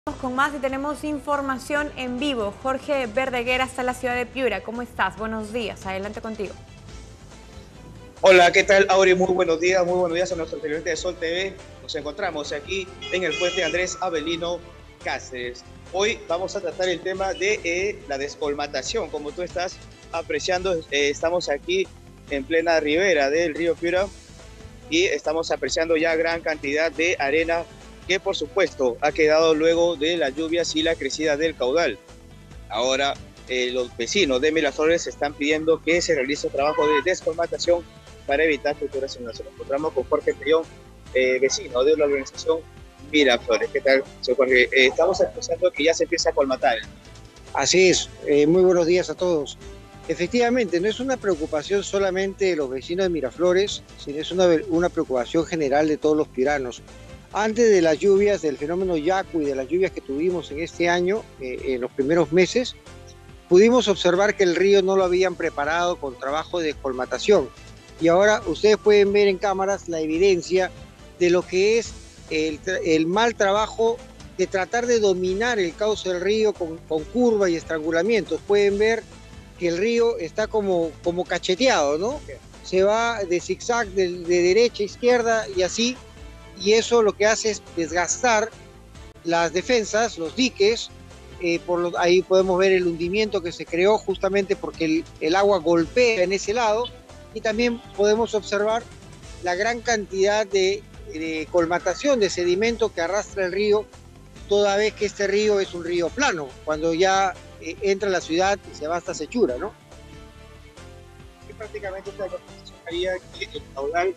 Con más y tenemos información en vivo. Jorge Verdeguera está en la ciudad de Piura. ¿Cómo estás? Buenos días. Adelante contigo. Hola, ¿qué tal, Auri? Muy buenos días a nuestro televidente de Sol TV. Nos encontramos aquí en el puente Andrés Avelino Cáceres. Hoy vamos a tratar el tema de la descolmatación. Como tú estás apreciando, estamos aquí en plena ribera del río Piura y estamos apreciando ya gran cantidad de arena que, por supuesto, ha quedado luego de las lluvias y la crecida del caudal. Ahora, los vecinos de Miraflores están pidiendo que se realice un trabajo de descolmatación para evitar futuras inundaciones. Nos encontramos con Jorge Pellón, vecino de la organización Miraflores. ¿Qué tal, señor Jorge? Estamos escuchando que ya se empieza a colmatar. Así es, muy buenos días a todos. Efectivamente, no es una preocupación solamente de los vecinos de Miraflores, sino es una preocupación general de todos los piuranos. Antes de las lluvias, del fenómeno Yaku y de las lluvias que tuvimos en este año, en los primeros meses, pudimos observar que el río no lo habían preparado con trabajo de descolmatación. Y ahora ustedes pueden ver en cámaras la evidencia de lo que es el mal trabajo de tratar de dominar el cauce del río con curvas y estrangulamientos. Pueden ver que el río está como cacheteado, ¿no? Se va de zigzag de derecha a izquierda y así, y eso lo que hace es desgastar las defensas, los diques. Ahí podemos ver el hundimiento que se creó justamente porque el agua golpea en ese lado, y también podemos observar la gran cantidad de colmatación de sedimento que arrastra el río, toda vez que este río es un río plano, cuando ya entra a la ciudad y se va hasta Sechura, ¿no? Que prácticamente esta colmatación haría que el caudal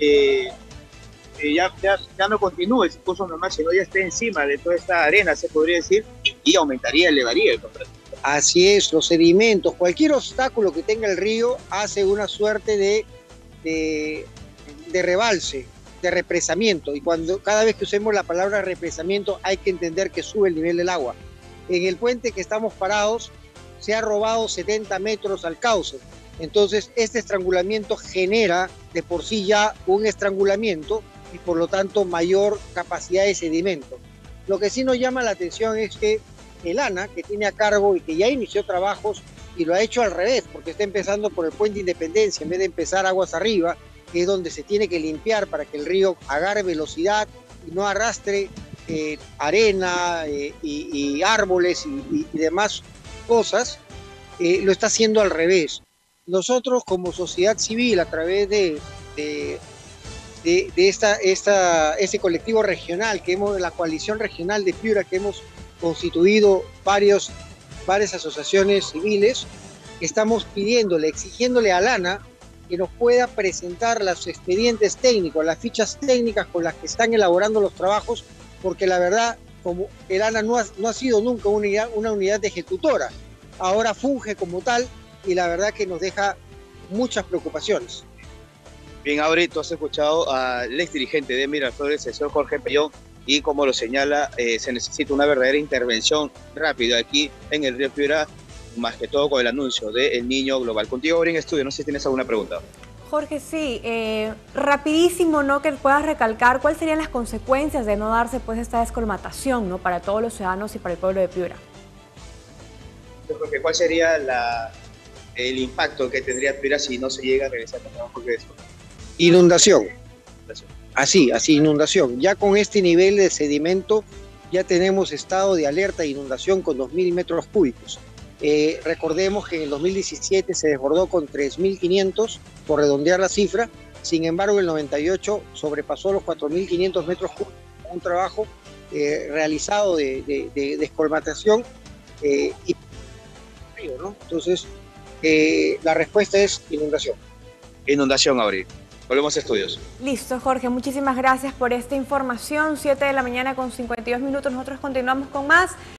ya no continúe su curso normal, sino ya esté encima de toda esta arena, se podría decir, y aumentaría, elevaría el caudal. Así es, los sedimentos, cualquier obstáculo que tenga el río hace una suerte de rebalse, de represamiento, y cada vez que usemos la palabra represamiento hay que entender que sube el nivel del agua. En el puente que estamos parados se ha robado 70 metros al cauce, entonces este estrangulamiento genera de por sí ya un estrangulamiento y por lo tanto mayor capacidad de sedimento. Lo que sí nos llama la atención es que el ANA, que tiene a cargo y que ya inició trabajos y lo ha hecho al revés, porque está empezando por el puente Independencia en vez de empezar aguas arriba, que es donde se tiene que limpiar para que el río agarre velocidad y no arrastre arena y árboles y demás cosas. Lo está haciendo al revés. Nosotros como sociedad civil, a través de este colectivo regional, la coalición regional de Piura, que hemos constituido varias asociaciones civiles, estamos pidiéndole, exigiéndole a ANA que nos pueda presentar los expedientes técnicos, las fichas técnicas con las que están elaborando los trabajos, porque la verdad, como el ANA no ha sido nunca una unidad ejecutora, ahora funge como tal y la verdad que nos deja muchas preocupaciones. Bien, Auri, tú has escuchado al ex dirigente de Miraflores, el señor Jorge Pellón, y como lo señala, se necesita una verdadera intervención rápida aquí en el río Piura, más que todo con el anuncio del Niño Global. Contigo, Auri, en estudio, no sé si tienes alguna pregunta. Jorge, sí, rapidísimo, ¿no? Que puedas recalcar cuáles serían las consecuencias de no darse pues esta descolmatación, ¿no? Para todos los ciudadanos y para el pueblo de Piura. Yo creo que ¿cuál sería el impacto que tendría Piura si no se llega a realizar el trabajo de esto? Inundación. Así, inundación. Ya con este nivel de sedimento ya tenemos estado de alerta de inundación con 2.000 metros cúbicos. Recordemos que en el 2017 se desbordó con 3.500, por redondear la cifra. Sin embargo, en el 98 sobrepasó los 4.500 metros cúbicos. Un trabajo realizado de descolmatación y ¿no? Entonces, la respuesta es inundación. Inundación, Auri. Volvemos a estudios. Listo, Jorge, muchísimas gracias por esta información. 7 de la mañana con 52 minutos. Nosotros continuamos con más.